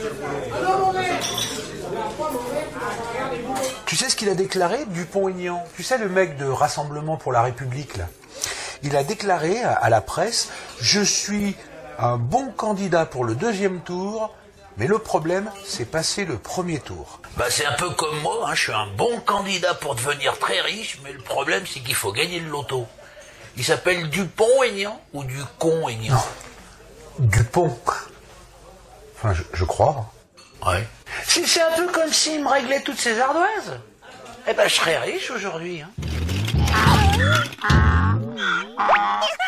Tu sais ce qu'il a déclaré, Dupont-Aignan? Tu sais, le mec de Rassemblement pour la République, là. Il a déclaré à la presse, je suis un bon candidat pour le deuxième tour, mais le problème, c'est passer le premier tour. Bah c'est un peu comme moi, hein. Je suis un bon candidat pour devenir très riche, mais le problème c'est qu'il faut gagner le loto. Il s'appelle Dupont-Aignan ou Ducon-Aignan? Non, Dupont. Enfin, je crois. Ouais. Si c'est un peu comme s'il me réglait toutes ses ardoises, eh ben je serais riche aujourd'hui, hein.